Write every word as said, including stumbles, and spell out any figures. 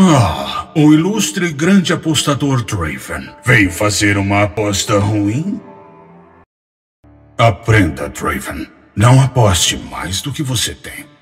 Ah, o ilustre e grande apostador Draven veio fazer uma aposta ruim? Aprenda, Draven. Não aposte mais do que você tem.